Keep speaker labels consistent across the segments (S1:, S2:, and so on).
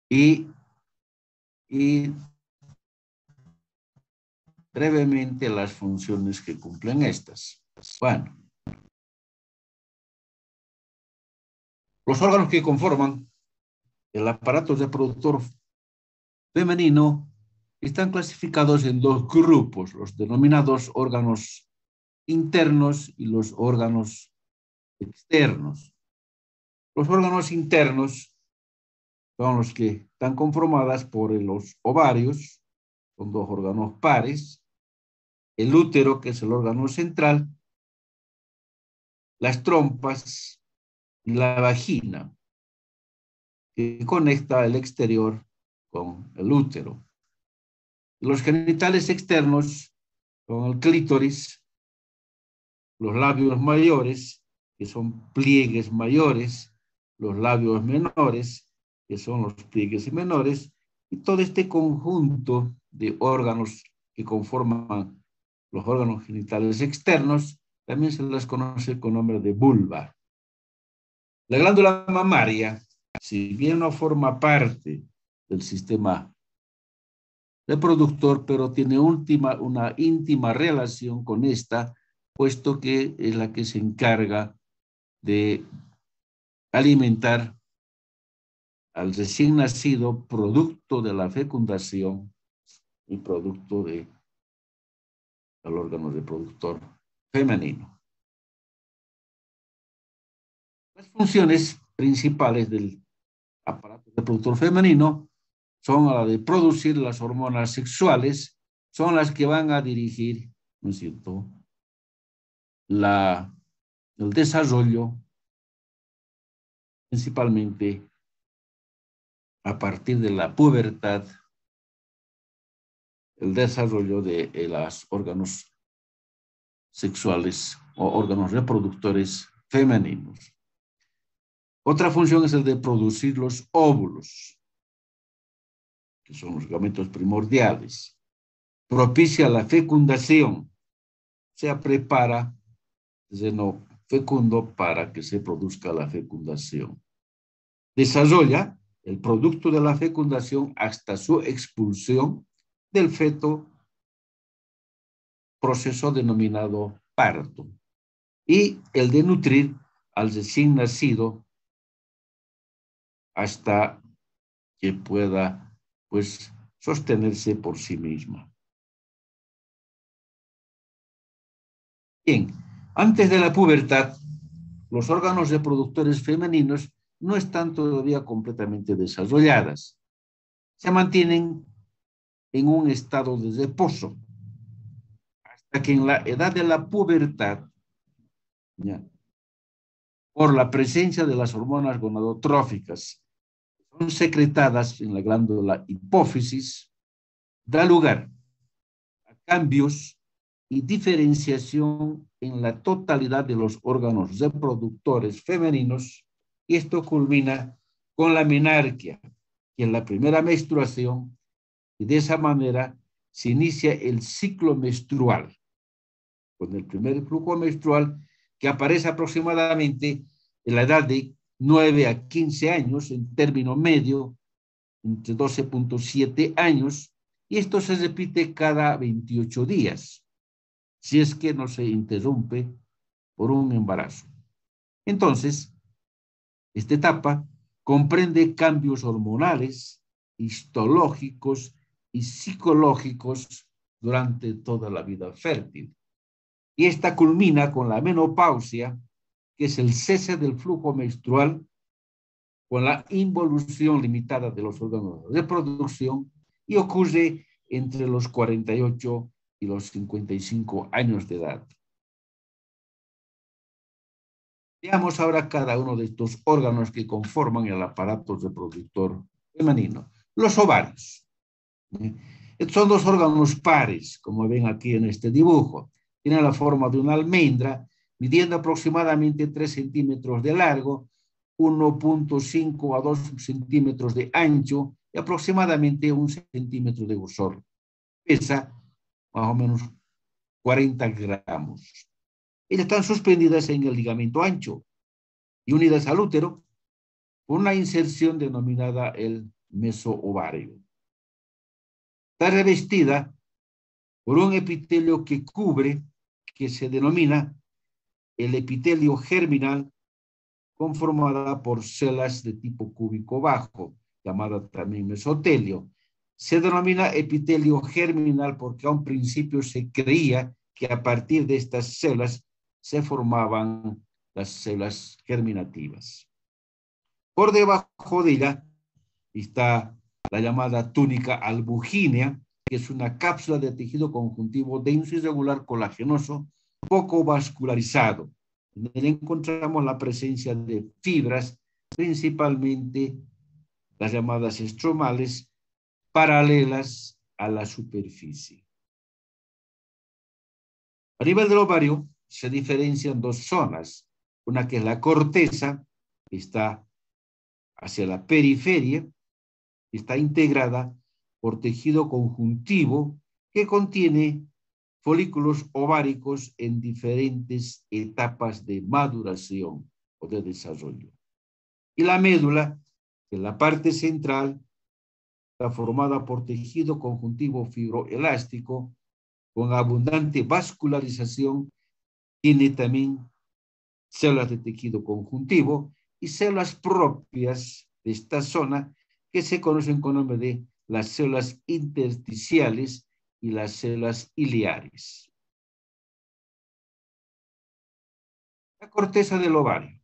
S1: y, y brevemente las funciones que cumplen estas. Bueno, los órganos que conforman el aparato reproductor femenino están clasificados en dos grupos, los denominados órganos internos y los órganos externos. Los órganos internos son los que están conformados por los ovarios, son dos órganos pares, el útero, que es el órgano central, las trompas y la vagina, que conecta el exterior con el útero. Los genitales externos son el clítoris, los labios mayores, que son pliegues mayores, los labios menores, que son los pliegues menores, y todo este conjunto de órganos que conforman los órganos genitales externos, también se les conoce con nombre de vulva. La glándula mamaria, si bien no forma parte del sistema reproductor, pero tiene una íntima relación con esta, puesto que es la que se encarga de alimentar al recién nacido producto de la fecundación y producto del órgano reproductor femenino. Las funciones principales del aparato reproductor femenino son la de producir las hormonas sexuales, son las que van a dirigir, ¿no es cierto?, el desarrollo, principalmente a partir de la pubertad, el desarrollo de los órganos sexuales o órganos reproductores femeninos. Otra función es el de producir los óvulos, que son los gametos primordiales. Propicia la fecundación, se prepara el seno fecundo para que se produzca la fecundación. Desarrolla el producto de la fecundación hasta su expulsión del feto, proceso denominado parto, y el de nutrir al recién nacido hasta que pueda, pues, sostenerse por sí misma. Bien, antes de la pubertad, los órganos reproductores femeninos no están todavía completamente desarrolladas. Se mantienen en un estado de reposo hasta que en la edad de la pubertad, ¿ya?, por la presencia de las hormonas gonadotróficas, son secretadas en la glándula hipófisis, da lugar a cambios y diferenciación en la totalidad de los órganos reproductores femeninos, y esto culmina con la menarquia, que es la primera menstruación, y de esa manera se inicia el ciclo menstrual, con el primer flujo menstrual que aparece aproximadamente en la edad de 9 a 15 años, en término medio, entre 12.7 años, y esto se repite cada 28 días, si es que no se interrumpe por un embarazo. Entonces, esta etapa comprende cambios hormonales, histológicos y psicológicos durante toda la vida fértil. Y esta culmina con la menopausia, que es el cese del flujo menstrual, con la involución limitada de los órganos de reproducción, y ocurre entre los 48 y los 55 años de edad. Veamos ahora cada uno de estos órganos que conforman el aparato reproductor femenino. Los ovarios. Son dos órganos pares, como ven aquí en este dibujo. Tienen la forma de una almendra, midiendo aproximadamente 3 centímetros de largo, 1.5 a 2 centímetros de ancho y aproximadamente 1 centímetro de grosor. Pesa más o menos 40 gramos. Ellas están suspendidas en el ligamento ancho y unidas al útero por una inserción denominada el mesoovario. Está revestida por un epitelio que cubre, que se denomina el epitelio germinal, conformada por células de tipo cúbico bajo, llamada también mesotelio. Se denomina epitelio germinal porque a un principio se creía que a partir de estas células se formaban las células germinativas. Por debajo de ella está la llamada túnica albugínea, que es una cápsula de tejido conjuntivo denso y regular colagenoso, poco vascularizado. En él encontramos la presencia de fibras, principalmente las llamadas estromales, paralelas a la superficie. A nivel del ovario se diferencian dos zonas, una que es la corteza, que está hacia la periferia, está integrada por tejido conjuntivo que contiene folículos ováricos en diferentes etapas de maduración o de desarrollo. Y la médula, en la parte central, está formada por tejido conjuntivo fibroelástico con abundante vascularización, tiene también células de tejido conjuntivo y células propias de esta zona que se conocen con el nombre de las células intersticiales y las células iliares. La corteza del ovario.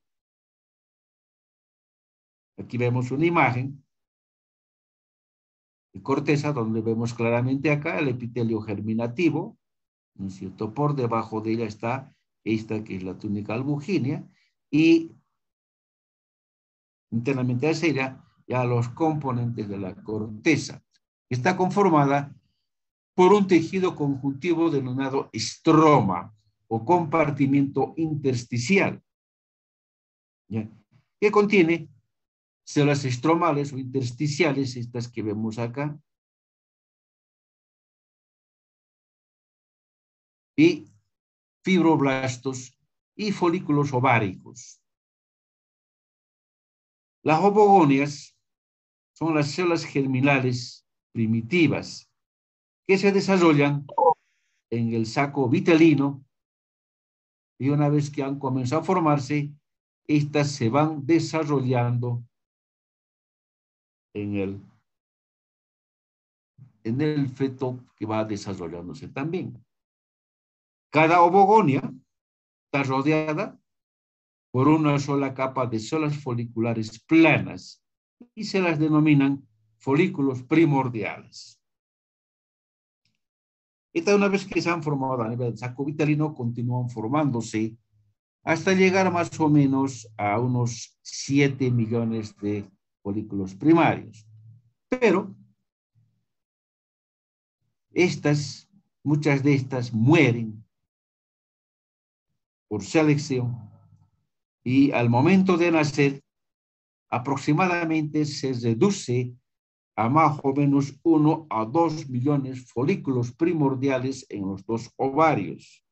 S1: Aquí vemos una imagen de corteza donde vemos claramente acá el epitelio germinativo, ¿no es cierto? Por debajo de ella está esta que es la túnica albugínea y internamente hacia ella ya los componentes de la corteza. Está conformada por un tejido conjuntivo denominado estroma o compartimiento intersticial, ¿ya? Que contiene células estromales o intersticiales, estas que vemos acá, y fibroblastos y folículos ováricos. Las ovogonias son las células germinales primitivas que se desarrollan en el saco vitelino y una vez que han comenzado a formarse, estas se van desarrollando en el feto que va desarrollándose también. Cada ovogonia está rodeada por una sola capa de células foliculares planas y se las denominan folículos primordiales. Esta una vez que se han formado a nivel del saco vitelino, continúan formándose hasta llegar más o menos a unos 7 millones de folículos primarios. Pero muchas de estas mueren por selección y al momento de nacer aproximadamente se reduce a más o menos 1 a 2 millones folículos primordiales en los dos ovarios.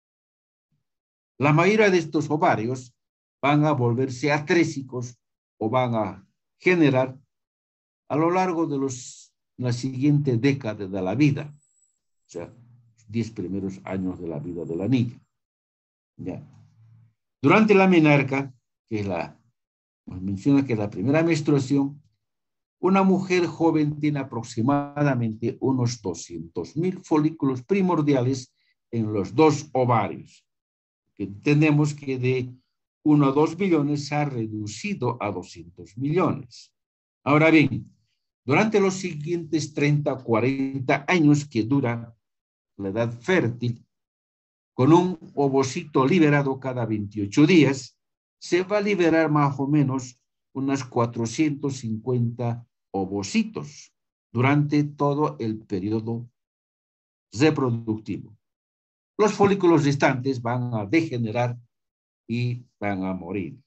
S1: La mayoría de estos ovarios van a volverse atrésicos o van a generar a lo largo de la siguiente década de la vida, o sea, 10 primeros años de la vida de la niña. ¿Ya? Durante la menarca, que nos menciona que la primera menstruación, una mujer joven tiene aproximadamente unos 200.000 folículos primordiales en los dos ovarios. Entendemos que de 1 a 2 millones se ha reducido a 200 millones. Ahora bien, durante los siguientes 30 o 40 años que dura la edad fértil, con un ovocito liberado cada 28 días, se va a liberar más o menos unas 450 ovocitos durante todo el periodo reproductivo. Los folículos restantes van a degenerar y van a morir.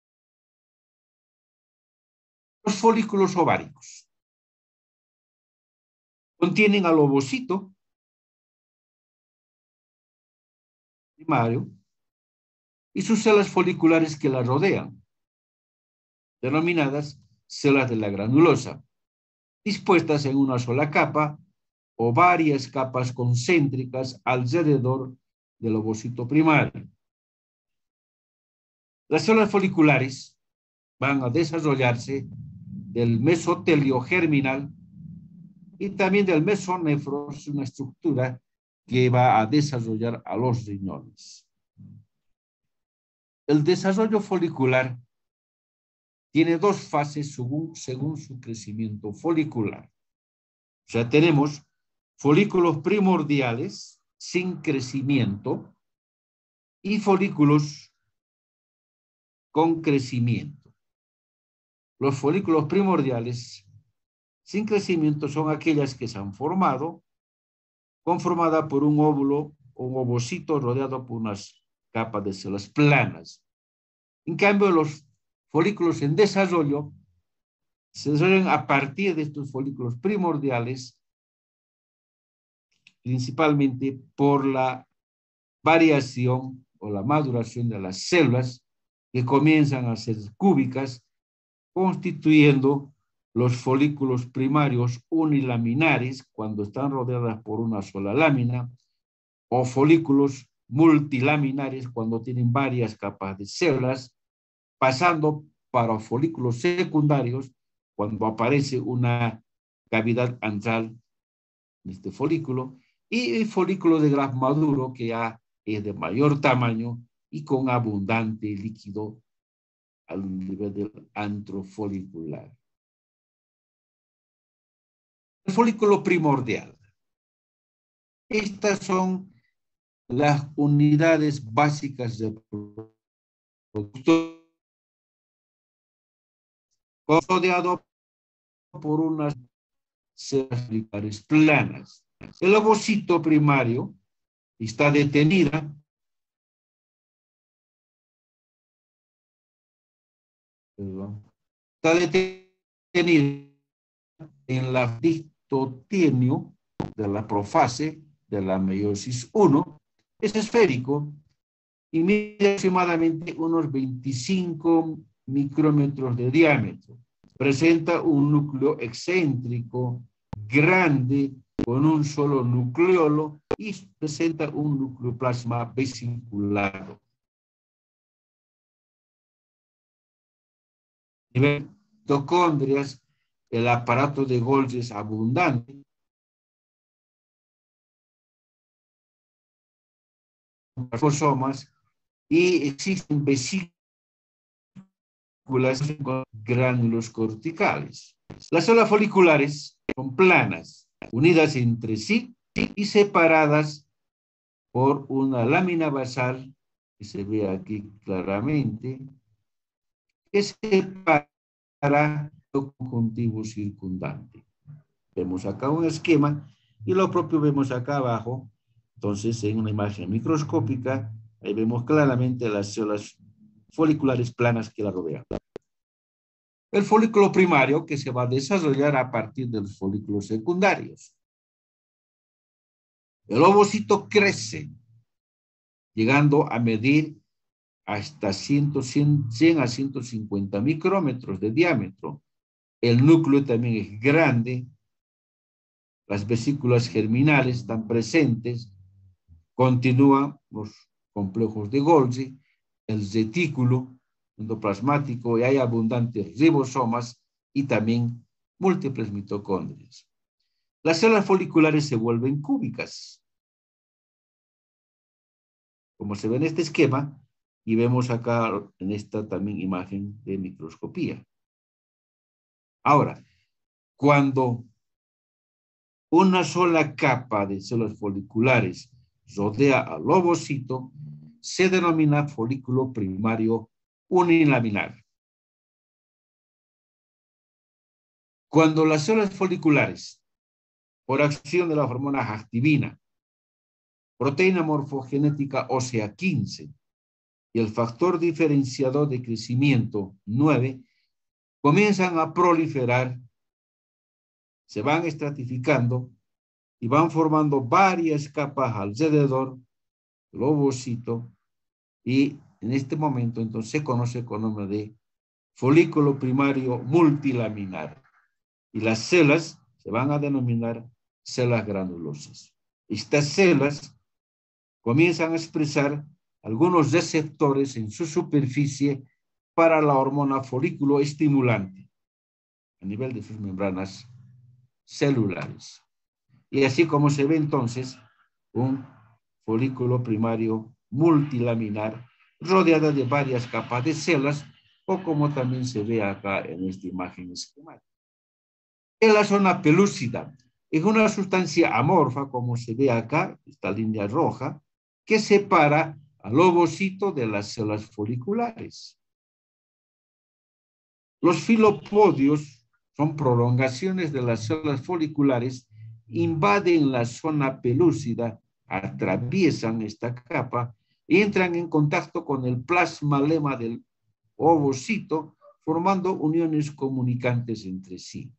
S1: Los folículos ováricos contienen al ovocito primario y sus células foliculares que la rodean, denominadas células de la granulosa. dispuestas en una sola capa o varias capas concéntricas alrededor del ovocito primario. Las células foliculares van a desarrollarse del mesotelio germinal y también del mesonefros, una estructura que va a desarrollar a los riñones. El desarrollo folicular tiene dos fases según su crecimiento folicular. O sea, tenemos folículos primordiales sin crecimiento y folículos con crecimiento. Los folículos primordiales sin crecimiento son aquellas que se han formado, conformada por un óvulo o un ovocito rodeado por unas capas de células planas. En cambio, los folículos en desarrollo se desarrollan a partir de estos folículos primordiales, principalmente por la variación o la maduración de las células que comienzan a ser cúbicas, constituyendo los folículos primarios unilaminares cuando están rodeadas por una sola lámina, o folículos multilaminares cuando tienen varias capas de células, pasando para folículos secundarios cuando aparece una cavidad antral en este folículo, y el folículo de grafo maduro que ya es de mayor tamaño y con abundante líquido al nivel del antro folicular. El folículo primordial. Estas son las unidades básicas de producto, rodeado por unas células foliculares planas. El ovocito primario está detenida en la distotenio de la profase de la meiosis 1, es esférico y mide aproximadamente unos 25 micrómetros de diámetro. Presenta un núcleo excéntrico grande con un solo nucleolo y presenta un nucleoplasma vesiculado. Nivel mitocondrias, el aparato de Golgi es abundante, ribosomas, y existen vesículas con gránulos corticales. Las células foliculares son planas, unidas entre sí y separadas por una lámina basal, que se ve aquí claramente, que separa el conjuntivo circundante. Vemos acá un esquema y lo propio vemos acá abajo. Entonces, en una imagen microscópica, ahí vemos claramente las células foliculares planas que la rodean. El folículo primario que se va a desarrollar a partir de los folículos secundarios. El ovocito crece, llegando a medir hasta 100 a 150 micrómetros de diámetro. El núcleo también es grande. Las vesículas germinales están presentes. Continúan los complejos de Golgi, el retículo endoplasmático, y hay abundantes ribosomas y también múltiples mitocondrias. Las células foliculares se vuelven cúbicas, como se ve en este esquema, y vemos acá en esta también imagen de microscopía. Ahora, cuando una sola capa de células foliculares rodea al ovocito, se denomina folículo primario unilaminar. Cuando las células foliculares, por acción de la hormona activina, proteína morfogenética ósea 15 y el factor diferenciador de crecimiento 9, comienzan a proliferar, se van estratificando y van formando varias capas alrededor del ovocito, y en este momento entonces se conoce con el nombre de folículo primario multilaminar. y las células se van a denominar células granulosas. Estas células comienzan a expresar algunos receptores en su superficie para la hormona folículo estimulante a nivel de sus membranas celulares. Y así como se ve entonces un folículo primario multilaminar rodeada de varias capas de células, o como también se ve acá en esta imagen esquemática. En la zona pelúcida es una sustancia amorfa, como se ve acá, esta línea roja, que separa al ovocito de las células foliculares. Los filopodios son prolongaciones de las células foliculares, invaden la zona pelúcida, atraviesan esta capa y entran en contacto con el plasmalema del ovocito, formando uniones comunicantes entre sí.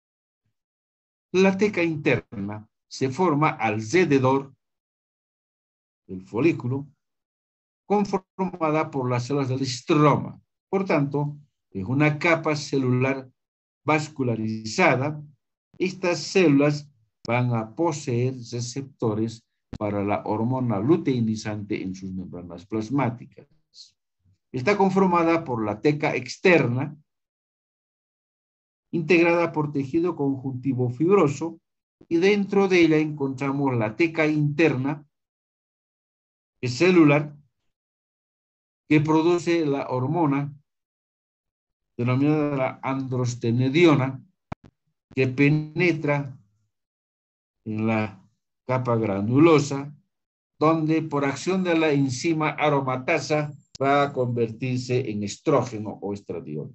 S1: La teca interna se forma alrededor del folículo, conformada por las células del estroma. Por tanto, es una capa celular vascularizada. Estas células van a poseer receptores para la hormona luteinizante en sus membranas plasmáticas. Está conformada por la teca externa, integrada por tejido conjuntivo fibroso, y dentro de ella encontramos la teca interna, que es celular, que produce la hormona denominada la androstenediona, que penetra en la capa granulosa, donde por acción de la enzima aromatasa va a convertirse en estrógeno o estradiol.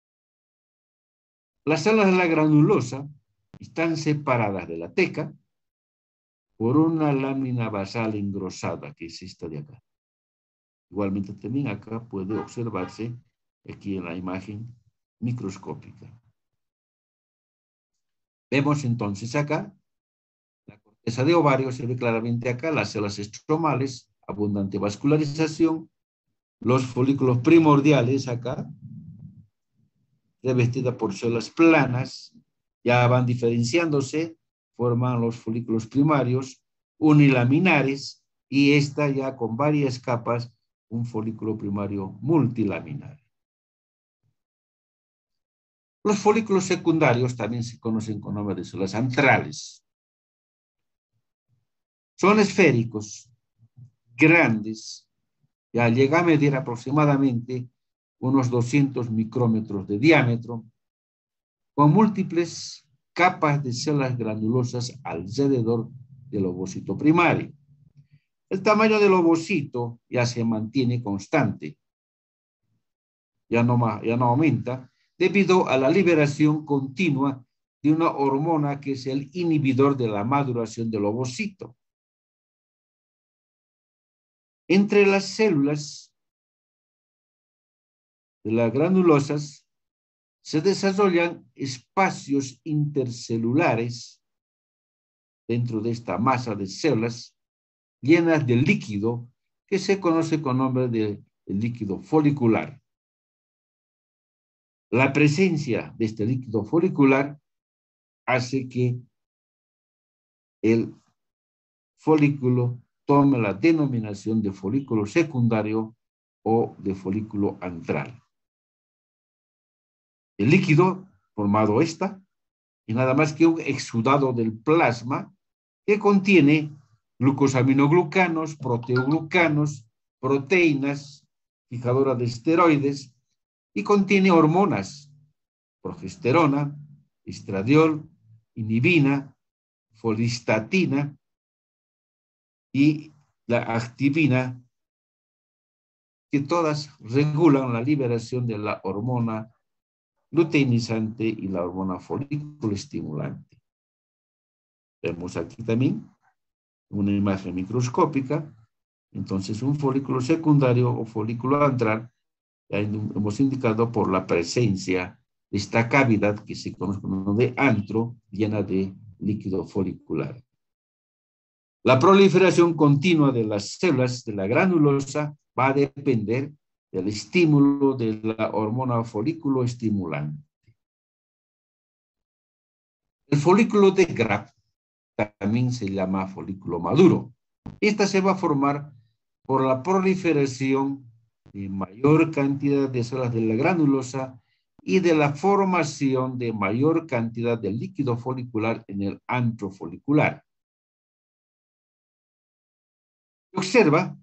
S1: Las células de la granulosa están separadas de la teca por una lámina basal engrosada, que es esta de acá. Igualmente también acá puede observarse aquí en la imagen microscópica. Vemos entonces acá la corteza de ovario, se ve claramente acá las células estromales, abundante vascularización, los folículos primordiales acá, revestida por células planas, ya van diferenciándose, forman los folículos primarios unilaminares, y esta ya con varias capas, un folículo primario multilaminar. Los folículos secundarios también se conocen con nombre de células antrales. Son esféricos, grandes, ya llega a medir aproximadamente unos 200 micrómetros de diámetro, con múltiples capas de células granulosas alrededor del ovocito primario. El tamaño del ovocito ya se mantiene constante, ya no aumenta, debido a la liberación continua de una hormona que es el inhibidor de la maduración del ovocito. Entre las células de las granulosas se desarrollan espacios intercelulares dentro de esta masa de células llenas de líquido que se conoce con nombre de líquido folicular. La presencia de este líquido folicular hace que el folículo tome la denominación de folículo secundario o de folículo antral. El líquido formado está y nada más que un exudado del plasma que contiene glucosaminoglucanos, proteoglucanos, proteínas, fijadoras de esteroides, y contiene hormonas, progesterona, estradiol, inhibina, folistatina y la activina, que todas regulan la liberación de la hormona luteinizante y la hormona folículo estimulante. Vemos aquí también una imagen microscópica. Entonces, un folículo secundario o folículo antral, ya hemos indicado por la presencia de esta cavidad que se conoce como de antro, llena de líquido folicular. La proliferación continua de las células de la granulosa va a depender del estímulo de la hormona folículo estimulante. El folículo de Graf también se llama folículo maduro. Esta se va a formar por la proliferación de mayor cantidad de células de la granulosa y de la formación de mayor cantidad de líquido folicular en el antro folicular. Se observa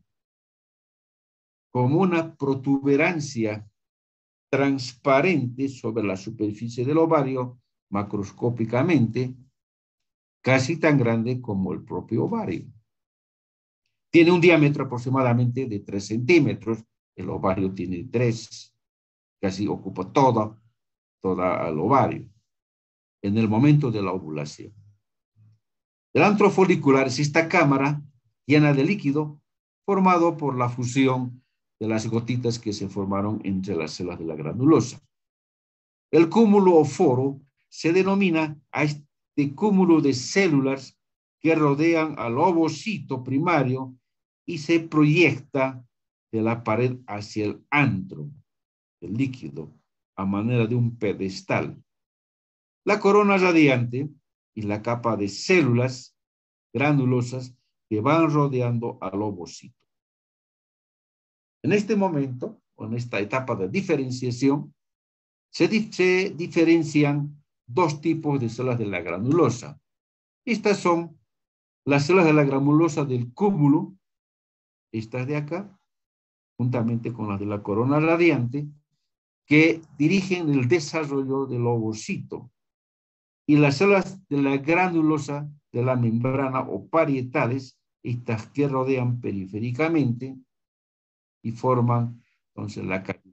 S1: como una protuberancia transparente sobre la superficie del ovario macroscópicamente, casi tan grande como el propio ovario. Tiene un diámetro aproximadamente de 3 centímetros, el ovario tiene 3, casi ocupa todo el ovario, en el momento de la ovulación. El antro folicular es esta cámara llena de líquido formado por la fusión de las gotitas que se formaron entre las células de la granulosa. El cúmulo o foro se denomina a este cúmulo de células que rodean al ovocito primario y se proyecta de la pared hacia el antro, el líquido, a manera de un pedestal. La corona radiante y la capa de células granulosas que van rodeando al ovocito. En este momento, o en esta etapa de diferenciación, se diferencian dos tipos de células de la granulosa. Estas son las células de la granulosa del cúmulo, estas de acá, juntamente con las de la corona radiante, que dirigen el desarrollo del ovocito. Y las células de la granulosa de la membrana o parietales, estas que rodean periféricamente y forman entonces la cavidad.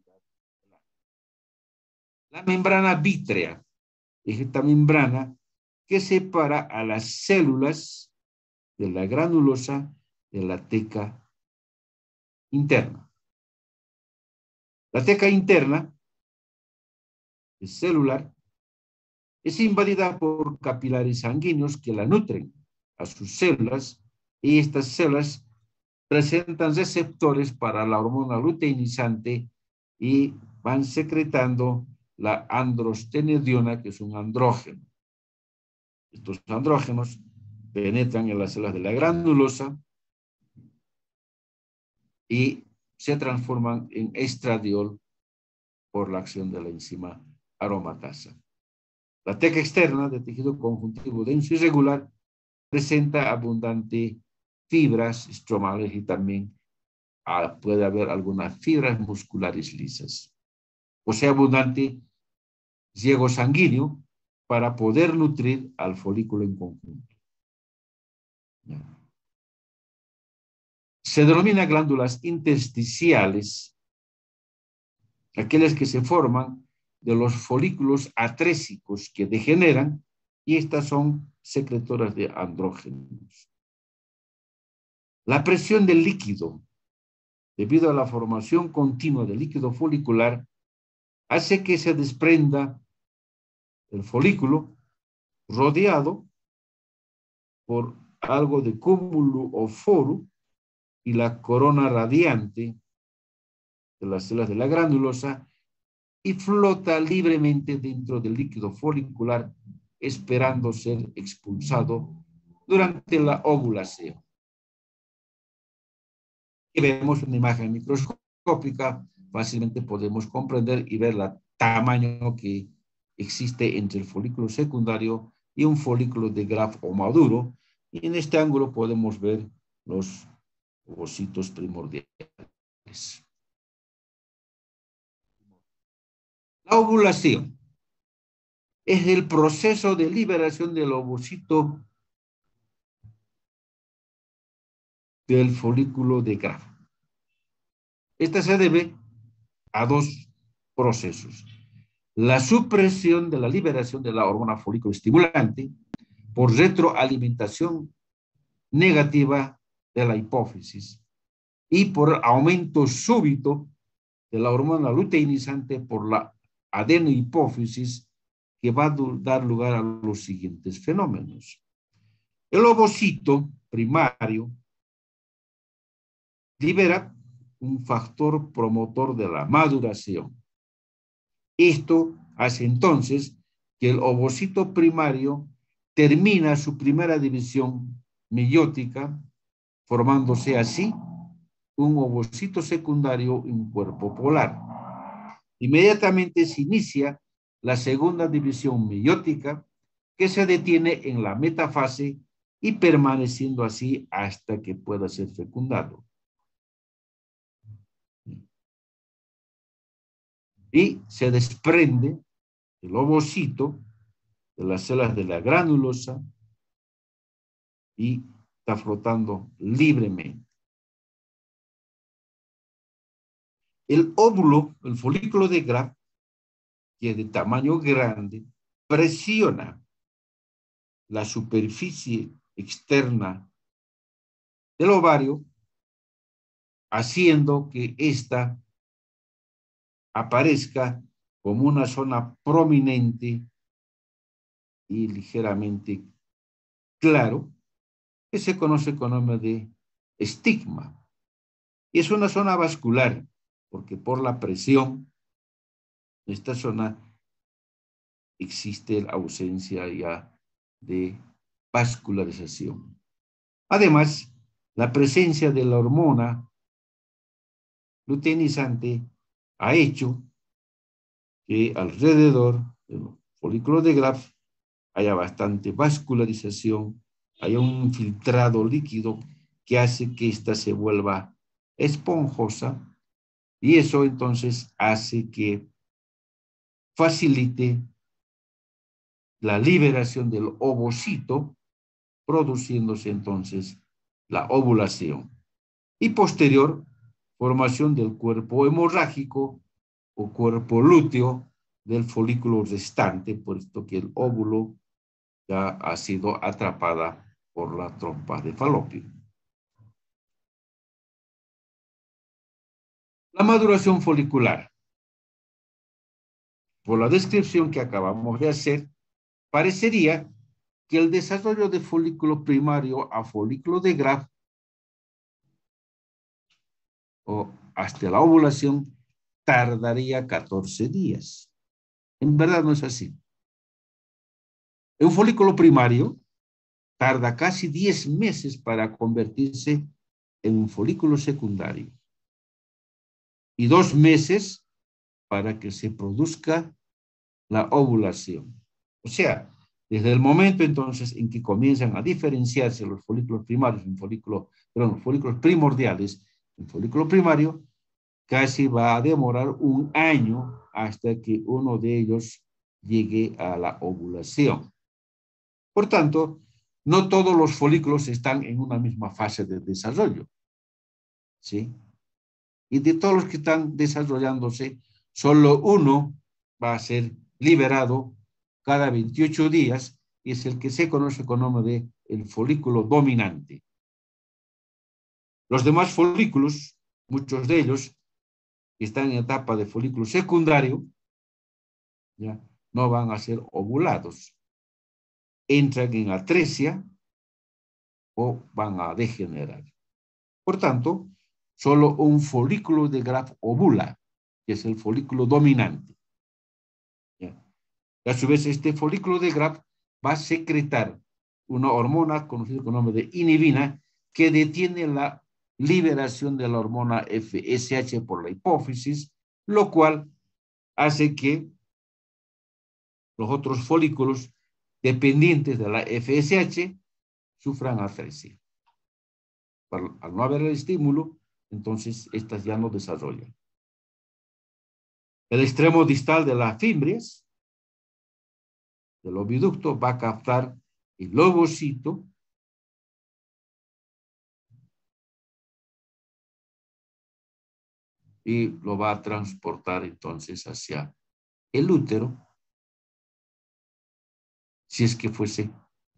S1: La membrana vítrea es esta membrana que separa a las células de la granulosa de la teca interna. La teca interna es celular, es invadida por capilares sanguíneos que la nutren a sus células y estas células presentan receptores para la hormona luteinizante y van secretando la androstenediona, que es un andrógeno. Estos andrógenos penetran en las células de la granulosa y se transforman en estradiol por la acción de la enzima aromatasa. La teca externa de tejido conjuntivo denso y regular presenta abundante fibras estromales y también puede haber algunas fibras musculares lisas. Posee abundante riego sanguíneo para poder nutrir al folículo en conjunto. Se denomina glándulas intersticiales aquellas que se forman de los folículos atrésicos que degeneran y estas son secretoras de andrógenos. La presión del líquido, debido a la formación continua del líquido folicular, hace que se desprenda el folículo rodeado por algo de cúmulo o foro y la corona radiante de las células de la granulosa y flota libremente dentro del líquido folicular esperando ser expulsado durante la ovulación. Y vemos una imagen microscópica, fácilmente podemos comprender y ver el tamaño que existe entre el folículo secundario y un folículo de Graf o maduro, y en este ángulo podemos ver los ovocitos primordiales. La ovulación es el proceso de liberación del ovocito del folículo de Graf. Esta se debe a dos procesos. La supresión de la liberación de la hormona folículo estimulante por retroalimentación negativa de la hipófisis y por aumento súbito de la hormona luteinizante por la adenohipófisis, que va a dar lugar a los siguientes fenómenos. El ovocito primario libera un factor promotor de la maduración. Esto hace entonces que el ovocito primario termina su primera división meiótica, formándose así un ovocito secundario y un cuerpo polar. Inmediatamente se inicia la segunda división meiótica, que se detiene en la metafase y permaneciendo así hasta que pueda ser fecundado. Y se desprende el ovocito de las células de la granulosa y está flotando libremente. El óvulo, el folículo de Graf, que es de tamaño grande, presiona la superficie externa del ovario, haciendo que ésta aparezca como una zona prominente y ligeramente claro, que se conoce con nombre de estigma. Y es una zona vascular, porque por la presión, en esta zona existe la ausencia ya de vascularización. Además, la presencia de la hormona luteinizante ha hecho que alrededor del folículo de Graf haya bastante vascularización, haya un filtrado líquido que hace que ésta se vuelva esponjosa y eso entonces hace que facilite la liberación del ovocito, produciéndose entonces la ovulación. Y posterior, formación del cuerpo hemorrágico o cuerpo lúteo del folículo restante, puesto que el óvulo ya ha sido atrapada por la trompa de falopio. La maduración folicular. Por la descripción que acabamos de hacer, parecería que el desarrollo de folículo primario a folículo de Graf o hasta la ovulación tardaría 14 días. En verdad no es así. Un folículo primario tarda casi 10 meses para convertirse en un folículo secundario y 2 meses para que se produzca la ovulación. O sea, desde el momento entonces en que comienzan a diferenciarse los folículos primarios en folículos primordiales en folículo primario, casi va a demorar un año hasta que uno de ellos llegue a la ovulación. Por tanto, no todos los folículos están en una misma fase de desarrollo, ¿sí? Y de todos los que están desarrollándose, solo uno va a ser liberado cada 28 días y es el que se conoce con nombre de el folículo dominante. Los demás folículos, muchos de ellos, que están en etapa de folículo secundario, ya no van a ser ovulados. Entran en atresia o van a degenerar. Por tanto, solo un folículo de Graf ovula, que es el folículo dominante. ¿Ya? A su vez, este folículo de Graf va a secretar una hormona conocida con el nombre de inhibina que detiene la liberación de la hormona FSH por la hipófisis, lo cual hace que los otros folículos dependientes de la FSH sufran atresia. Al no haber el estímulo, entonces estas ya no desarrollan. El extremo distal de la fimbres del oviducto va a captar el ovocito y lo va a transportar entonces hacia el útero, si es que fuese,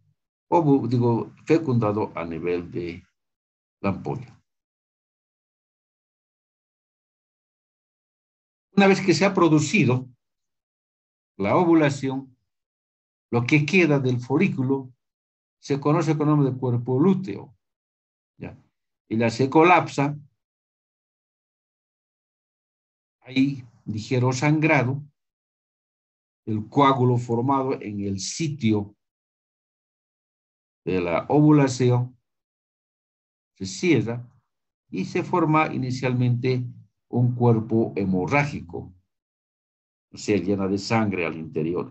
S1: fecundado a nivel de la ampolla. Una vez que se ha producido la ovulación, lo que queda del folículo se conoce con el nombre de cuerpo lúteo, ¿ya? Y la se colapsa, hay ligero sangrado, el coágulo formado en el sitio de la ovulación se cierra y se forma inicialmente un cuerpo hemorrágico, o sea, llena de sangre al interior.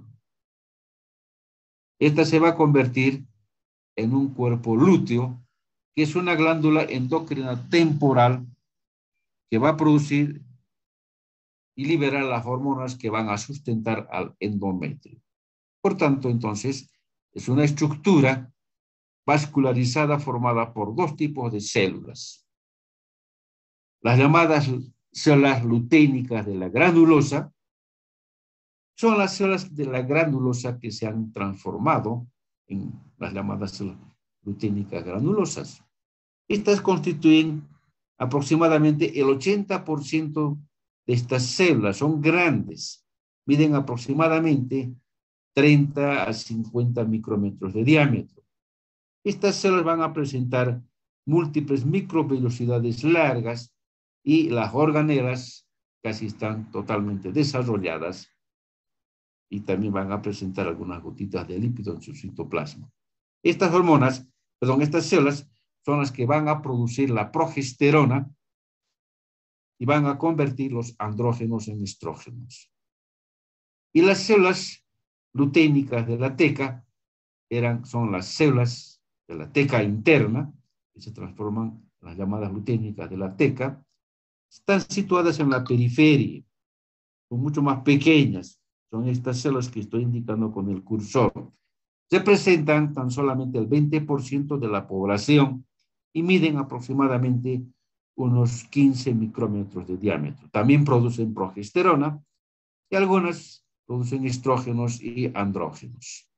S1: Esta se va a convertir en un cuerpo lúteo, que es una glándula endocrina temporal que va a producir y liberar las hormonas que van a sustentar al endometrio. Por tanto, entonces, es una estructura vascularizada formada por dos tipos de células. Las llamadas células luténicas de la granulosa son las células de la granulosa que se han transformado en las llamadas células luténicas granulosas. Estas constituyen aproximadamente el 80% de estas células, son grandes, miden aproximadamente 30 a 50 micrómetros de diámetro. Estas células van a presentar múltiples microvellosidades largas y las organelas casi están totalmente desarrolladas y también van a presentar algunas gotitas de lípido en su citoplasma. Estas células son las que van a producir la progesterona y van a convertir los andrógenos en estrógenos. Y las células luténicas de la teca son las células de la teca interna, que se transforman en las llamadas luténicas de la teca. Están situadas en la periferia, son mucho más pequeñas. Son estas células que estoy indicando con el cursor. Representan tan solamente el 20% de la población y miden aproximadamente unos 15 micrómetros de diámetro. También producen progesterona y algunas producen estrógenos y andrógenos.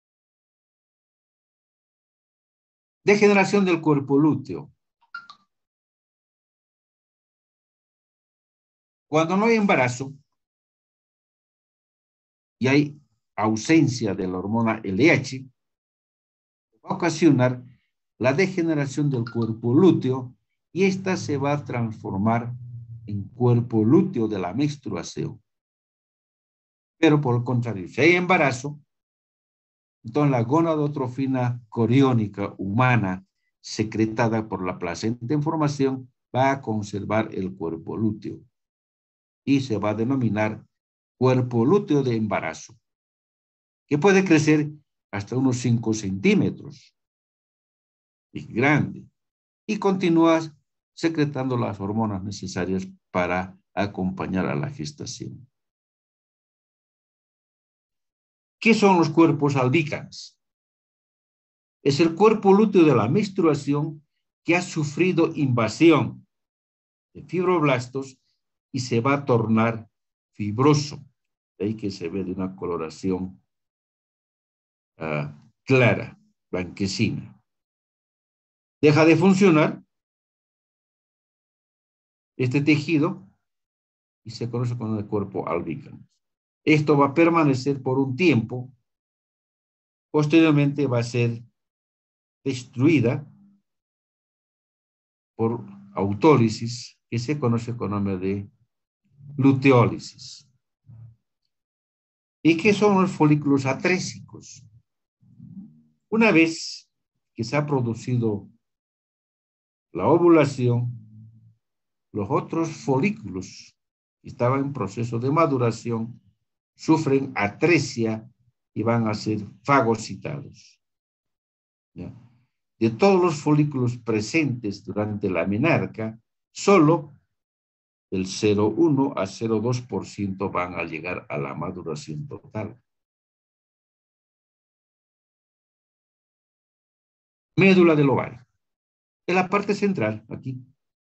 S1: Degeneración del cuerpo lúteo. Cuando no hay embarazo y hay ausencia de la hormona LH, va a ocasionar la degeneración del cuerpo lúteo y esta se va a transformar en cuerpo lúteo de la menstruación. Pero por el contrario, si hay embarazo, entonces la gonadotrofina coriónica humana secretada por la placenta en formación va a conservar el cuerpo lúteo y se va a denominar cuerpo lúteo de embarazo, que puede crecer hasta unos 5 centímetros. Es grande y continúa secretando las hormonas necesarias para acompañar a la gestación. ¿Qué son los cuerpos albícanes? Es el cuerpo lúteo de la menstruación que ha sufrido invasión de fibroblastos y se va a tornar fibroso. De ahí que se ve de una coloración clara, blanquecina. Deja de funcionar este tejido y se conoce como el cuerpo albícano. Esto va a permanecer por un tiempo. Posteriormente va a ser destruida por autólisis, que se conoce con nombre de luteólisis. ¿Y qué son los folículos atrésicos? Una vez que se ha producido la ovulación, los otros folículos que estaban en proceso de maduración sufren atresia y van a ser fagocitados. ¿Ya? De todos los folículos presentes durante la menarca, solo del 0,1 a 0,2% van a llegar a la maduración total. Médula del ovario. En la parte central, aquí,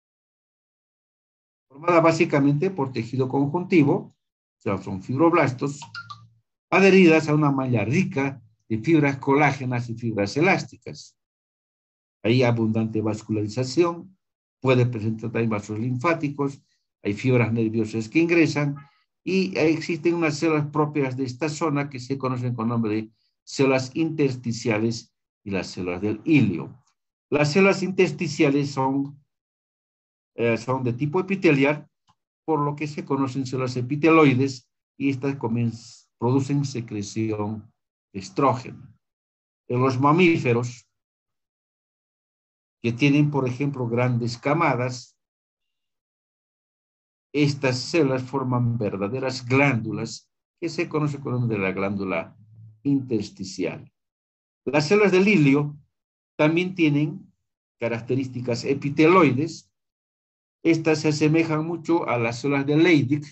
S1: formada básicamente por tejido conjuntivo, o sea, son fibroblastos, adheridas a una malla rica de fibras colágenas y fibras elásticas. Hay abundante vascularización, puede presentar también vasos linfáticos, hay fibras nerviosas que ingresan y existen unas células propias de esta zona que se conocen con nombre de células intersticiales y las células del ilio. Las células intersticiales son de tipo epitelial, por lo que se conocen células epiteloides y estas producen secreción de estrógeno. En los mamíferos, que tienen, por ejemplo, grandes camadas. Estas células forman verdaderas glándulas que se conoce con el nombre de la glándula intersticial. Las células de Lilio también tienen características epiteloides. Estas se asemejan mucho a las células de Leydig,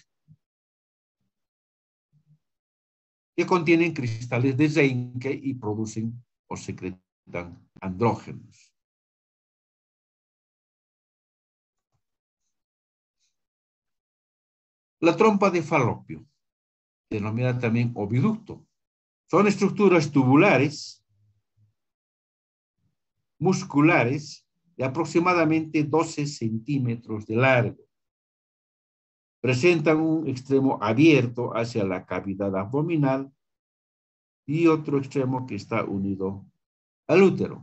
S1: que contienen cristales de Zenke y producen o secretan andrógenos. La trompa de Falopio, denominada también oviducto, son estructuras tubulares, musculares, de aproximadamente 12 centímetros de largo. Presentan un extremo abierto hacia la cavidad abdominal y otro extremo que está unido al útero.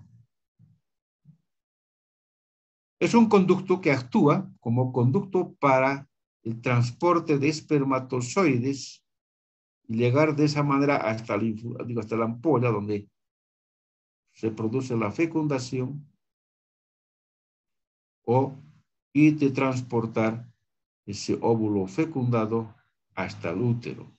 S1: Es un conducto que actúa como conducto para el transporte de espermatozoides y llegar de esa manera hasta la ampolla donde se produce la fecundación y de transportar ese óvulo fecundado hasta el útero.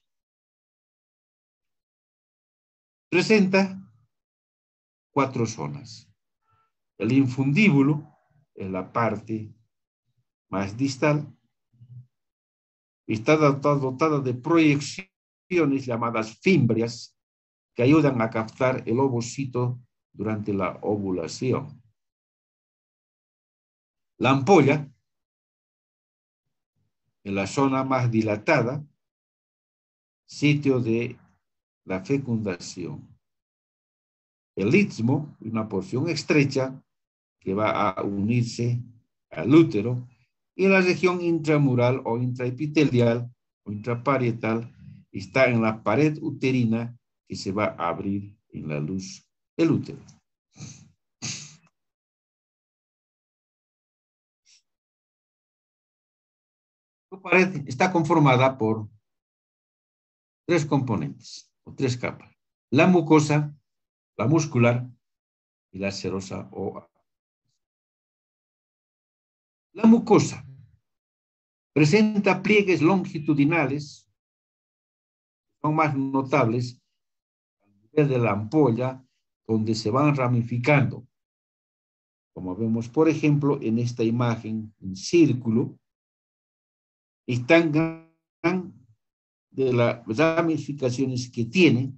S1: Presenta 4 zonas. El infundíbulo, en la parte más distal, está dotada de proyecciones llamadas fimbrias que ayudan a captar el ovocito durante la ovulación. La ampolla, en la zona más dilatada, sitio de la fecundación. El istmo, una porción estrecha que va a unirse al útero, y la región intramural o intraepitelial o intraparietal está en la pared uterina que se va a abrir en la luz del útero. La pared está conformada por 3 componentes o 3 capas: la mucosa, la muscular y la serosa o la mucosa presenta pliegues longitudinales, son más notables al nivel de la ampolla, donde se van ramificando, como vemos por ejemplo en esta imagen en círculo. Están de las ramificaciones que tiene,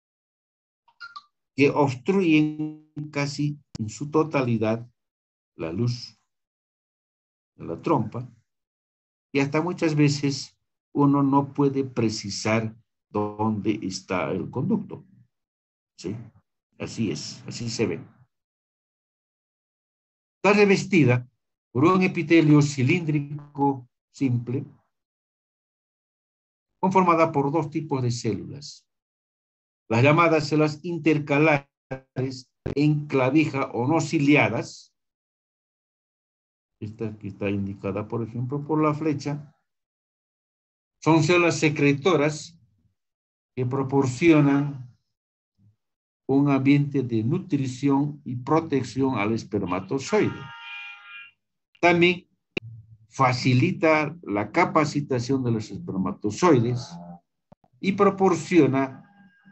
S1: que obstruyen casi en su totalidad la luz de la trompa, y hasta muchas veces uno no puede precisar dónde está el conducto. ¿Sí? Así es, así se ve. Está revestida por un epitelio cilíndrico simple, conformada por 2 tipos de células. Las llamadas células intercalares en clavija o no ciliadas, esta que está indicada, por ejemplo, por la flecha, son células secretoras que proporcionan un ambiente de nutrición y protección al espermatozoide. También facilita la capacitación de los espermatozoides y proporciona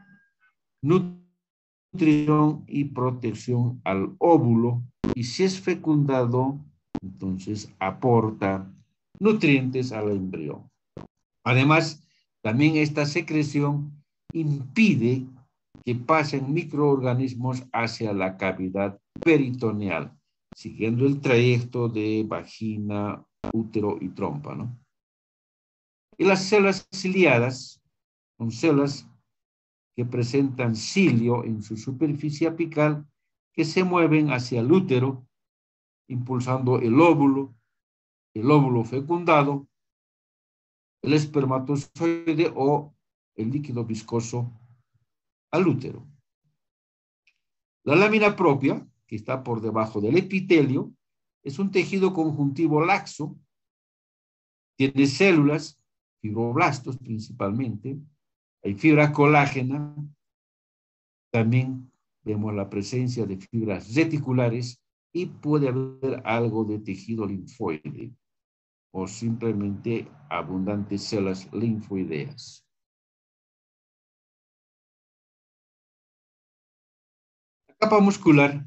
S1: nutrición y protección al óvulo, y si es fecundado, entonces aporta nutrientes al embrión. Además, también esta secreción impide que pasen microorganismos hacia la cavidad peritoneal, siguiendo el trayecto de vagina, útero y trompa, ¿no? Y las células ciliadas son células que presentan cilio en su superficie apical, que se mueven hacia el útero, impulsando el óvulo fecundado, el espermatozoide o el líquido viscoso al útero. La lámina propia, que está por debajo del epitelio, es un tejido conjuntivo laxo, tiene células, fibroblastos principalmente, hay fibra colágena, también vemos la presencia de fibras reticulares y puede haber algo de tejido linfoide o simplemente abundantes células linfoideas. La capa muscular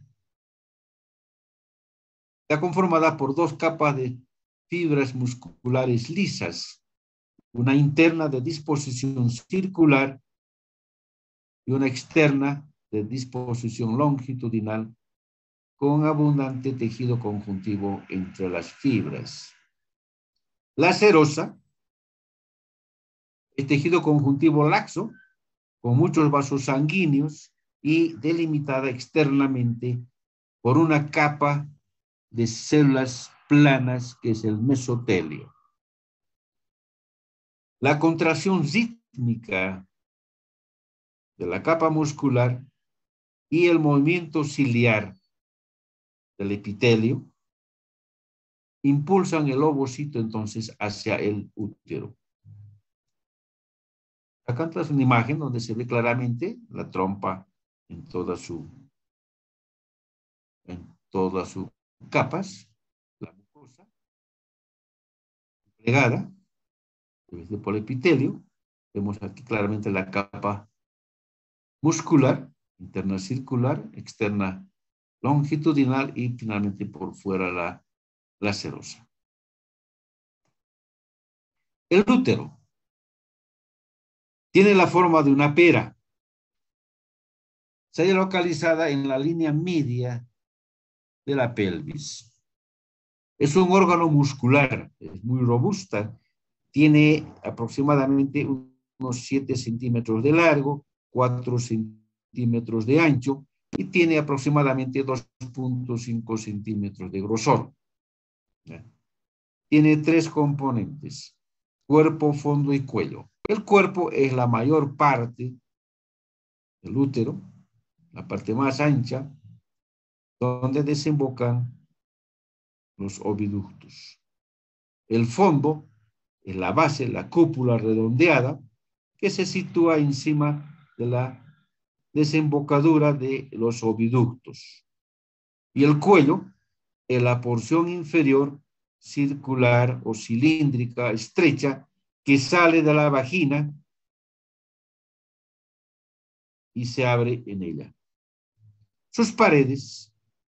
S1: está conformada por dos capas de fibras musculares lisas, una interna de disposición circular y una externa de disposición longitudinal con abundante tejido conjuntivo entre las fibras. La serosa es tejido conjuntivo laxo con muchos vasos sanguíneos y delimitada externamente por una capa de células planas que es el mesotelio. La contracción rítmica de la capa muscular y el movimiento ciliar del epitelio impulsan el ovocito entonces hacia el útero. Acá es una imagen donde se ve claramente la trompa en todas sus capas, la mucosa plegada por el epitelio. Vemos aquí claramente la capa muscular, interna circular, externa longitudinal y finalmente por fuera la serosa. El útero tiene la forma de una pera. Se halla localizada en la línea media de la pelvis. Es un órgano muscular, es muy robusta. Tiene aproximadamente unos 7 centímetros de largo, 4 centímetros de ancho y tiene aproximadamente 2.5 centímetros de grosor. Tiene 3 componentes: cuerpo, fondo y cuello. El cuerpo es la mayor parte del útero, la parte más ancha, donde desembocan los oviductos. El fondo es la base, la cúpula redondeada, que se sitúa encima de la desembocadura de los oviductos. Y el cuello es la porción inferior circular o cilíndrica, estrecha, que sale de la vagina y se abre en ella. Sus paredes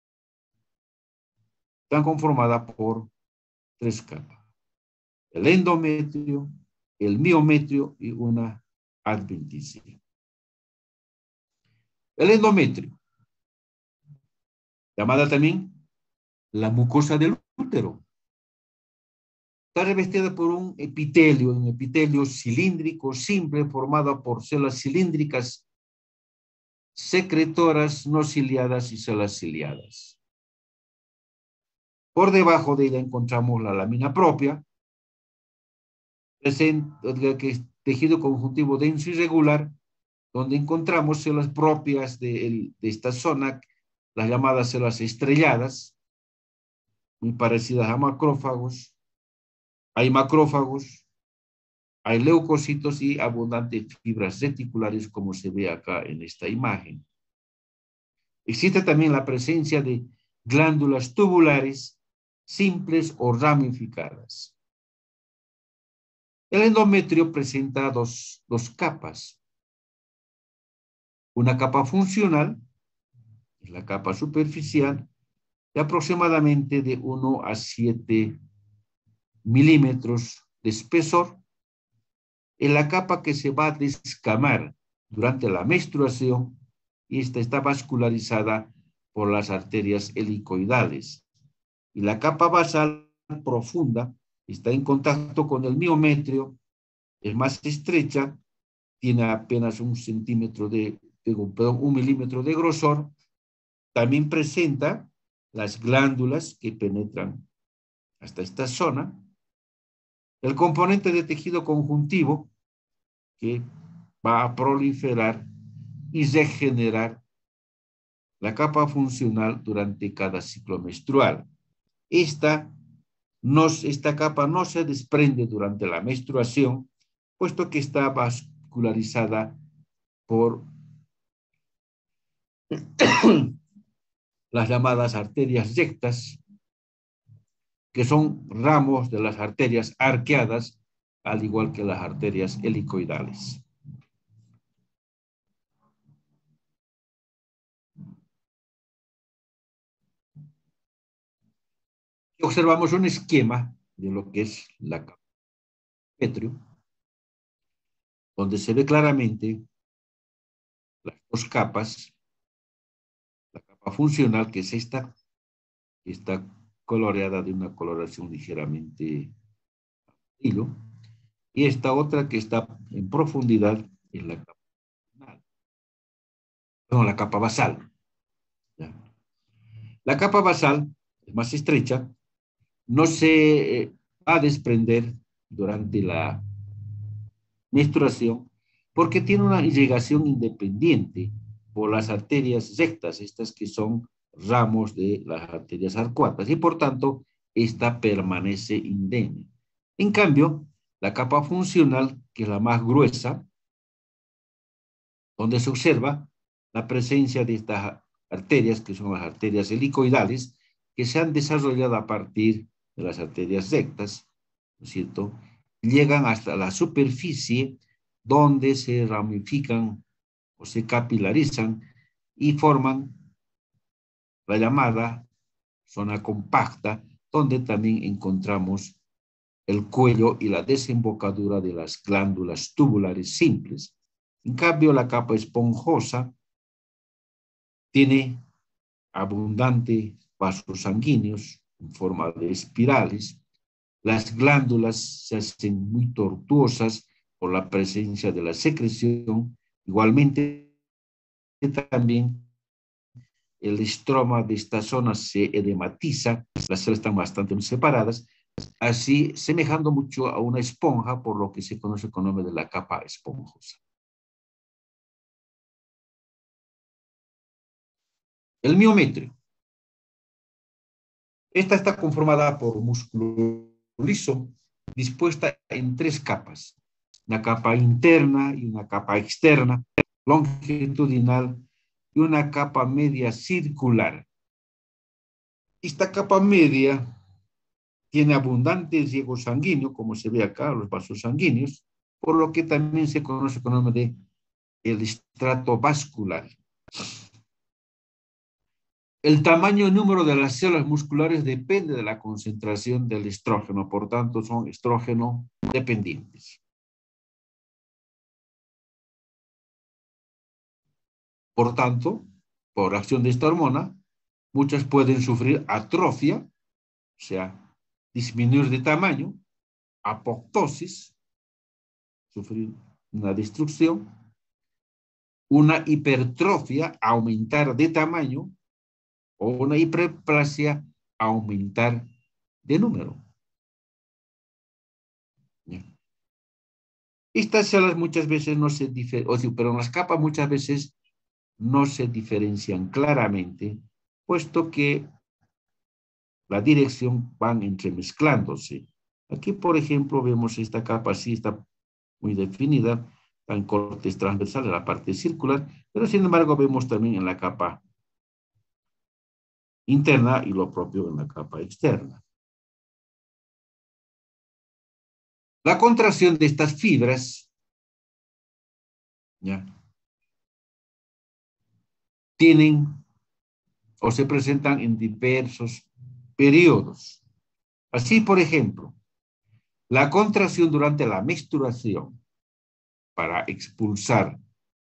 S1: están conformadas por 3 capas: el endometrio, el miometrio y una adventicia. El endometrio, llamada también la mucosa del útero, está revestida por un epitelio cilíndrico simple formado por células cilíndricas secretoras no ciliadas y células ciliadas. Por debajo de ella encontramos la lámina propia, que es tejido conjuntivo denso y regular, donde encontramos células propias de esta zona, las llamadas células estrelladas, muy parecidas a macrófagos. Hay macrófagos, hay leucocitos y abundantes fibras reticulares, como se ve acá en esta imagen. Existe también la presencia de glándulas tubulares simples o ramificadas. El endometrio presenta dos capas. Una capa funcional, la capa superficial, de aproximadamente de 1 a 7 milímetros de espesor, en la capa que se va a descamar durante la menstruación, y esta está vascularizada por las arterias helicoidales. Y la capa basal profunda está en contacto con el miometrio, es más estrecha, tiene apenas 1 milímetro de grosor. También presenta las glándulas que penetran hasta esta zona. El componente de tejido conjuntivo que va a proliferar y regenerar la capa funcional durante cada ciclo menstrual. Esta capa no se desprende durante la menstruación, puesto que está vascularizada por las llamadas arterias rectas, que son ramos de las arterias arqueadas, al igual que las arterias helicoidales. Observamos un esquema de lo que es la capa petrio, donde se ve claramente las dos capas, la capa funcional, que es esta, que está coloreada de una coloración ligeramente hilo, y esta otra que está en profundidad en la capa, no, la capa basal. ¿Ya? La capa basal es más estrecha, no se va a desprender durante la menstruación porque tiene una irrigación independiente por las arterias rectas, estas que son ramos de las arterias arcuatas, y por tanto, esta permanece indemne. En cambio, la capa funcional, que es la más gruesa, donde se observa la presencia de estas arterias, que son las arterias helicoidales, que se han desarrollado a partir de las arterias rectas, ¿no es cierto? Llegan hasta la superficie donde se ramifican o se capilarizan y forman la llamada zona compacta, donde también encontramos el cuello y la desembocadura de las glándulas tubulares simples. En cambio, la capa esponjosa tiene abundantes vasos sanguíneos en forma de espirales. Las glándulas se hacen muy tortuosas por la presencia de la secreción. Igualmente, también el estroma de esta zona se edematiza, las células están bastante separadas, así semejando mucho a una esponja, por lo que se conoce con el nombre de la capa esponjosa. El miometrio. Esta está conformada por músculo liso, dispuesta en tres capas, una capa interna y una capa externa, longitudinal y una capa media circular. Esta capa media tiene abundante riego sanguíneo, como se ve acá, los vasos sanguíneos, por lo que también se conoce con el nombre de el estrato vascular. El tamaño y número de las células musculares depende de la concentración del estrógeno, por tanto son estrógeno dependientes. Por tanto, por acción de esta hormona, muchas pueden sufrir atrofia, o sea, disminuir de tamaño, apoptosis, sufrir una destrucción, una hipertrofia, aumentar de tamaño, o una hiperplasia, aumentar de número. Estas células muchas veces no se diferencian, pero en las capas muchas veces no se diferencian claramente, puesto que la dirección van entremezclándose. Aquí, por ejemplo, vemos esta capa, sí está muy definida, en cortes transversales, la parte circular, pero sin embargo vemos también en la capa interna y lo propio en la capa externa. La contracción de estas fibras, ¿ya?, tienen o se presentan en diversos periodos. Así, por ejemplo, la contracción durante la menstruación para expulsar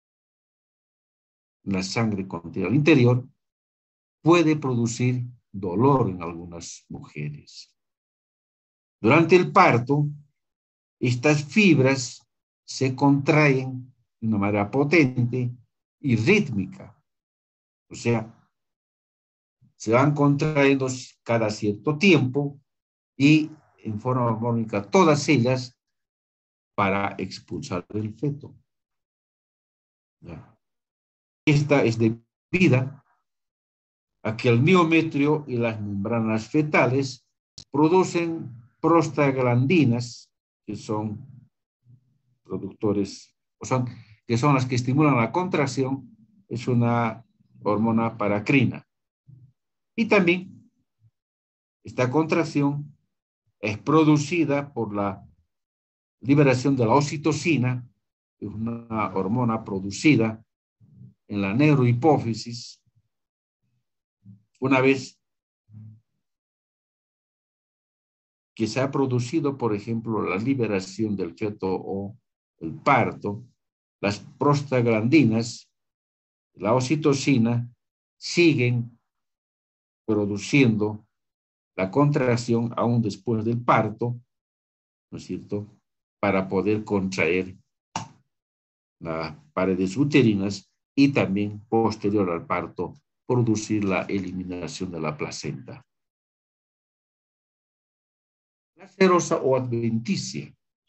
S1: la sangre contenida al interior puede producir dolor en algunas mujeres. Durante el parto, estas fibras se contraen de una manera potente y rítmica. O sea, se van contrayendo cada cierto tiempo y en forma armónica todas ellas para expulsar el feto. ¿Ya? Esta es debida a que el miometrio y las membranas fetales producen prostaglandinas, que son productores, que son las que estimulan la contracción, es una hormona paracrina. Y también esta contracción es producida por la liberación de la oxitocina, que es una hormona producida en la neurohipófisis. Una vez que se ha producido, por ejemplo, la liberación del feto o el parto, las prostaglandinas, la oxitocina, siguen produciendo la contracción aún después del parto, ¿no es cierto?, para poder contraer las paredes uterinas y también posterior al parto producir la eliminación de la placenta. La serosa o adventicia,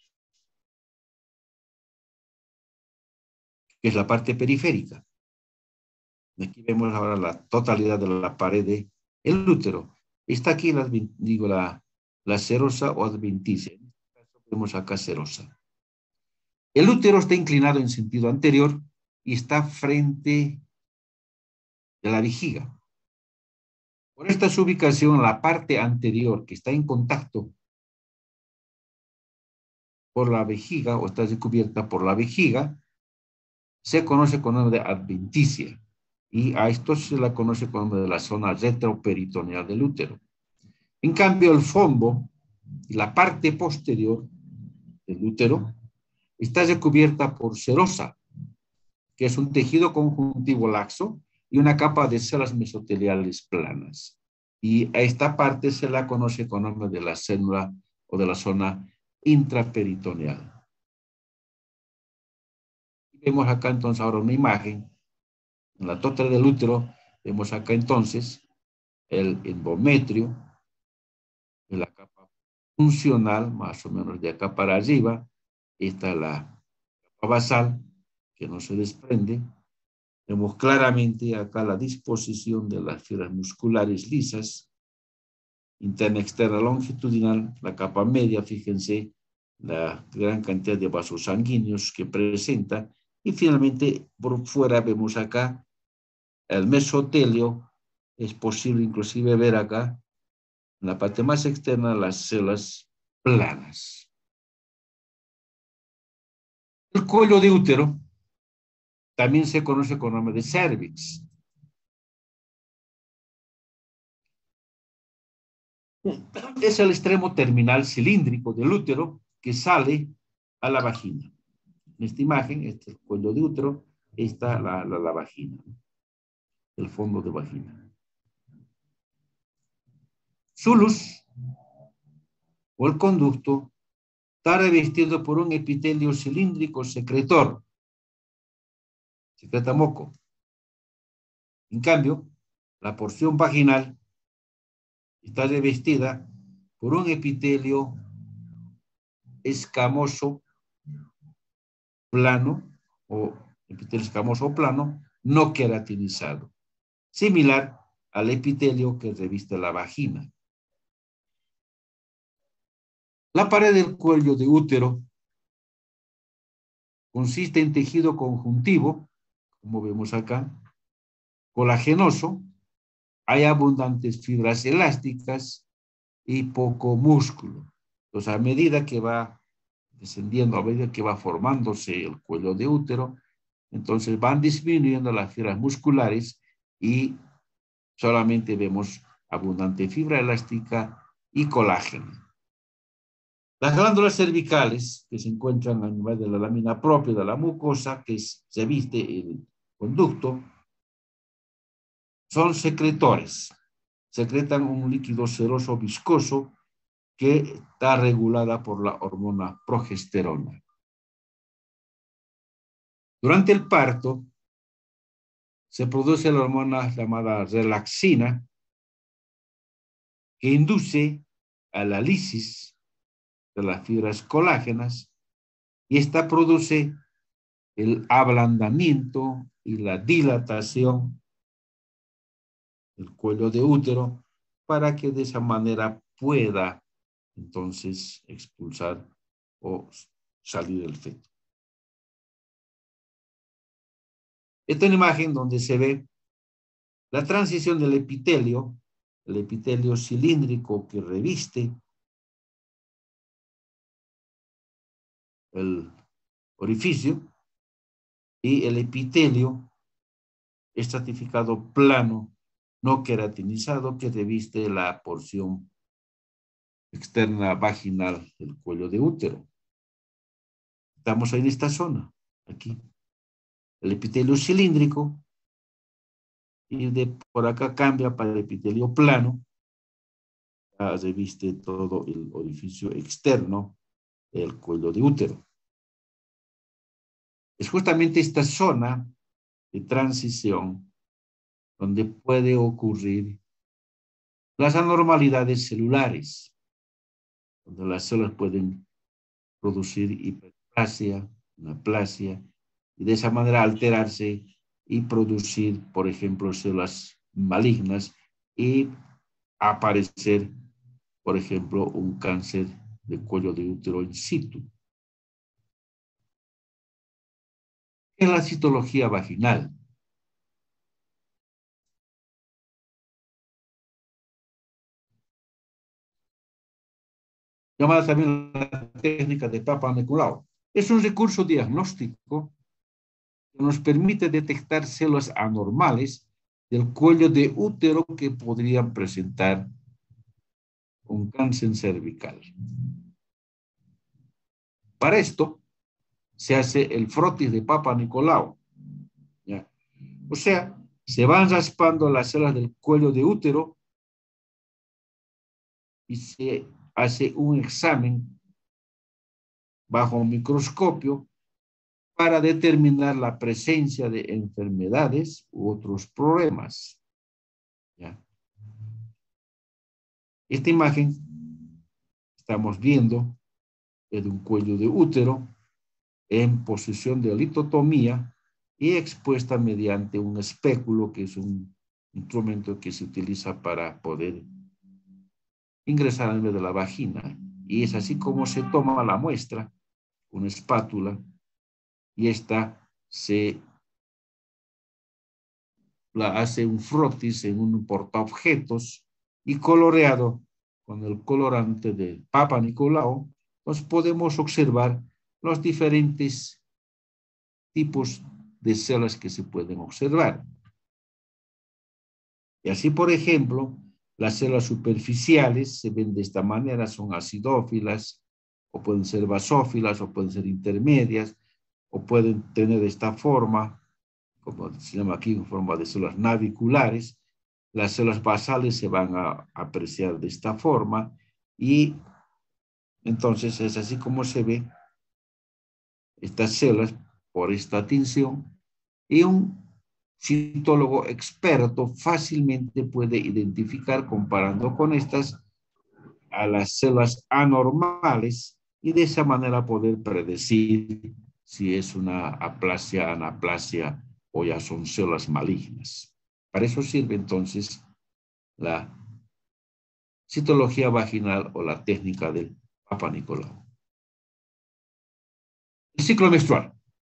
S1: que es la parte periférica. Aquí vemos ahora la totalidad de la pared del útero. Está aquí la serosa o adventicia. En este caso vemos acá serosa. El útero está inclinado en sentido anterior y está frente de la vejiga. Por esta su ubicación, la parte anterior que está en contacto por la vejiga o está recubierta por la vejiga, se conoce con el nombre de adventicia. Y a esto se la conoce con el nombre de la zona retroperitoneal del útero. En cambio, el fondo y la parte posterior del útero está recubierta por serosa, que es un tejido conjuntivo laxo y una capa de células mesoteliales planas. Y a esta parte se la conoce con el nombre de la célula o de la zona intraperitoneal. Vemos acá entonces ahora una imagen. En la total del útero vemos acá entonces el endometrio, en la capa funcional, más o menos de acá para arriba. Está la capa basal, que no se desprende. Vemos claramente acá la disposición de las fibras musculares lisas, interna, externa, longitudinal, la capa media, fíjense, la gran cantidad de vasos sanguíneos que presenta, y finalmente por fuera vemos acá el mesotelio. Es posible inclusive ver acá en la parte más externa las células planas. El cuello de útero también se conoce con el nombre de cervix. Es el extremo terminal cilíndrico del útero que sale a la vagina. En esta imagen, este es el cuello de útero, está la vagina, el fondo de vagina. Sulus, o el conducto, está revestido por un epitelio cilíndrico secretor, secreta moco. En cambio, la porción vaginal está revestida por un epitelio escamoso plano o epitelio escamoso plano no queratinizado, similar al epitelio que reviste la vagina. La pared del cuello de útero consiste en tejido conjuntivo, como vemos acá, colagenoso, hay abundantes fibras elásticas y poco músculo. Entonces, a medida que va descendiendo, a medida que va formándose el cuello de útero, entonces van disminuyendo las fibras musculares y solamente vemos abundante fibra elástica y colágeno. Las glándulas cervicales, que se encuentran a nivel de la lámina propia de la mucosa, que se viste el conducto, son secretores. Secretan un líquido seroso viscoso que está regulada por la hormona progesterona. Durante el parto, se produce la hormona llamada relaxina, que induce a la lisis de las fibras colágenas, y esta produce el ablandamiento y la dilatación del cuello de útero para que de esa manera pueda entonces expulsar o salir el feto. Esta es una imagen donde se ve la transición del epitelio el epitelio cilíndrico que reviste el orificio y el epitelio estratificado plano no queratinizado que reviste la porción externa vaginal del cuello de útero. Estamos en esta zona, aquí. El epitelio cilíndrico y por acá cambia para el epitelio plano. Reviste todo el orificio externo del cuello de útero. Es justamente esta zona de transición donde puede ocurrir las anormalidades celulares, donde las células pueden producir hiperplasia, anaplasia, y de esa manera alterarse y producir, por ejemplo, células malignas y aparecer, por ejemplo, un cáncer de cuello de útero in situ. En la citología vaginal. Llamada también la técnica de Papa Nicolau. Es un recurso diagnóstico que nos permite detectar células anormales del cuello de útero que podrían presentar un cáncer cervical. Para esto se hace el frotis de Papa Nicolau. ¿Ya? O sea, se van raspando las células del cuello de útero y se hace un examen bajo un microscopio para determinar la presencia de enfermedades u otros problemas. ¿Ya? Esta imagen estamos viendo es de un cuello de útero en posición de litotomía y expuesta mediante un espéculo, que es un instrumento que se utiliza para poder ingresar al medio de la vagina. Y es así como se toma la muestra, una espátula, y esta se la hace un frotis en un portaobjetos y coloreado con el colorante de Papa Nicolau, pues podemos observar los diferentes tipos de células que se pueden observar. Y así, por ejemplo, las células superficiales se ven de esta manera, son acidófilas, o pueden ser basófilas, o pueden ser intermedias, o pueden tener esta forma, como se llama aquí, en forma de células naviculares. Las células basales se van a apreciar de esta forma y entonces es así como se ve estas células por esta tinción y un citólogo experto fácilmente puede identificar comparando con estas a las células anormales y de esa manera poder predecir si es una aplasia, anaplasia o ya son células malignas. Para eso sirve entonces la citología vaginal o la técnica del Papa Nicolau. El ciclo menstrual.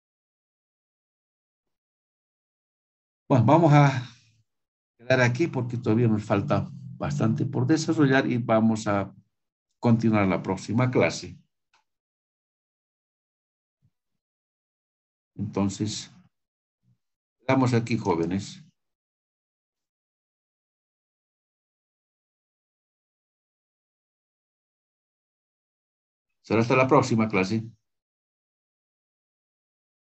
S1: Bueno, vamos a quedar aquí porque todavía nos falta bastante por desarrollar y vamos a continuar la próxima clase. Entonces, quedamos aquí, jóvenes. Será hasta la próxima clase.